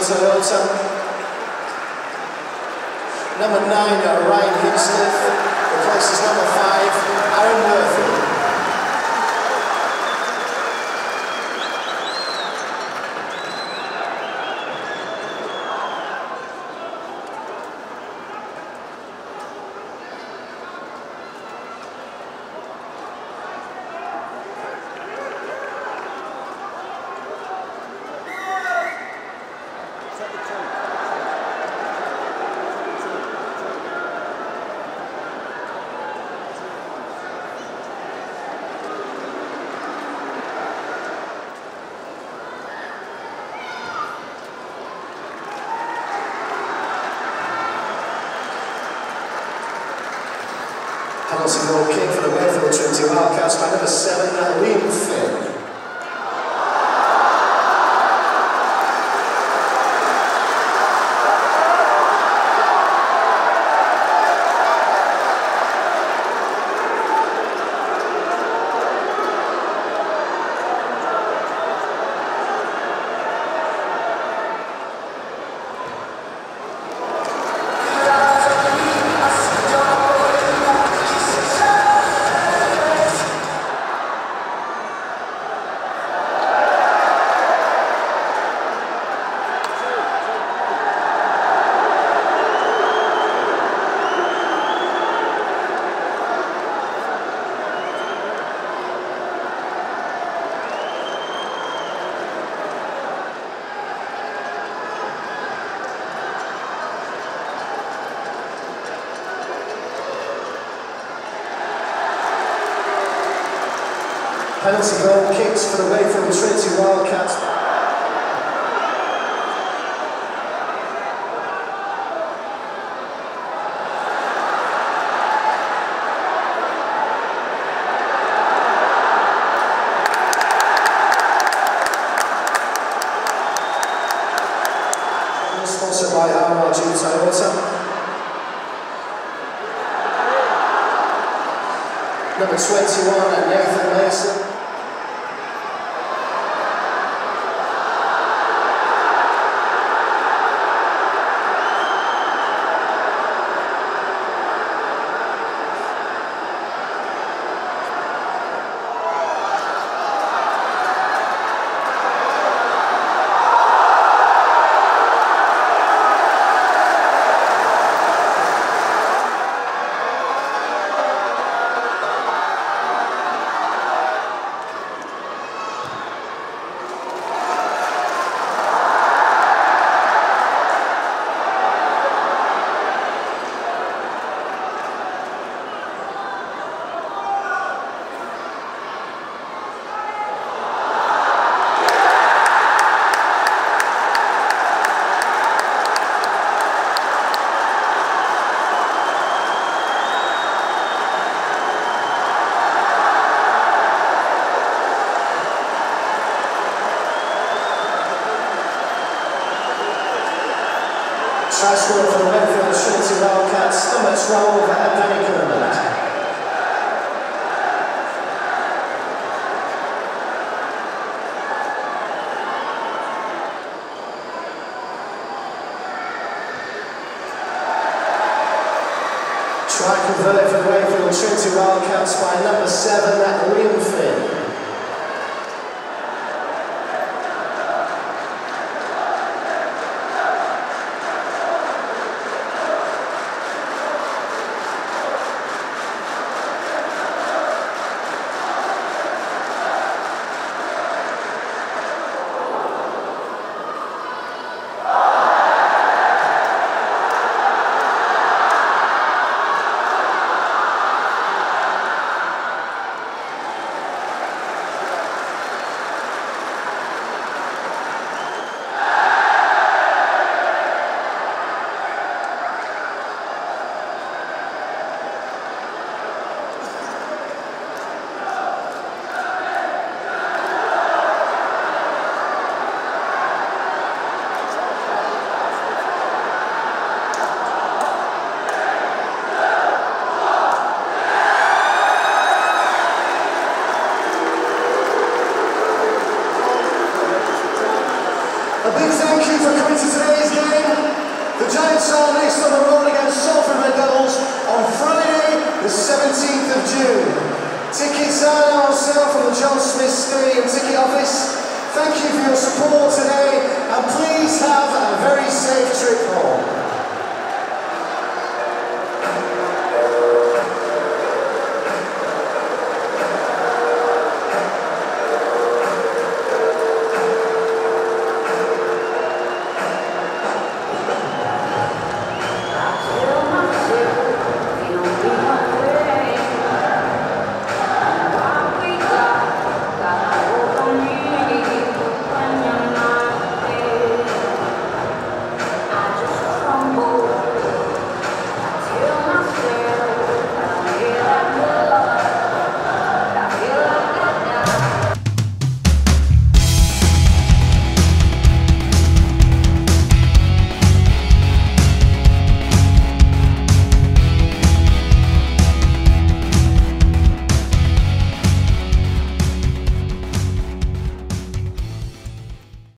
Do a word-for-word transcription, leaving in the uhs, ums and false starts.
Toyota. Number nine, Ryan Hinchcliffe, replaces number five, Aaron Murphy. Penalty goal kick for the Mayfield Trinity Wildcats by number seven, Liam Finn. Penalty goal kicks for the Mayfield Trinity Wildcats. Sponsored by R R G Toyota. Number twenty-one, Nathan Mason. Try score for the Mayfield Trinity Wildcats, number twelve, Danny Kermit. Try converted for the Mayfield Trinity Wildcats by number seven, Liam Finn. A big thank you for coming to today. The Giants are next on the road against Salford Red Devils on Friday, the seventeenth of June. Tickets are now on sale from the John Smith Stadium